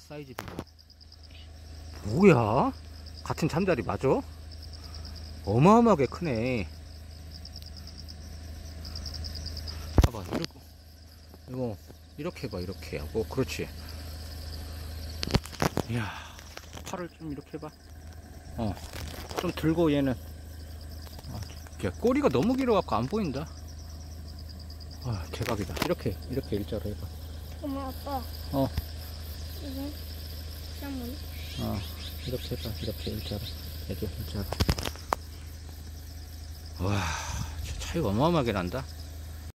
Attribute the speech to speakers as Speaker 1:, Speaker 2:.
Speaker 1: 사이즈 비교. 뭐야? 같은 잠자리 맞아? 어마어마하게 크네. 봐봐, 이거 이렇게 해봐. 이렇게 하고. 그렇지. 이야, 팔을 좀 이렇게 해봐. 좀 들고. 얘는 야, 꼬리가 너무 길어갖고 안 보인다. 대박이다. 이렇게 일자로 해봐.
Speaker 2: 엄마, 아빠. 이거 쌍문.
Speaker 1: 이렇게 해봐. 이렇게 일자로 해줘. 일자로. 와, 차이가 어마어마하게 난다.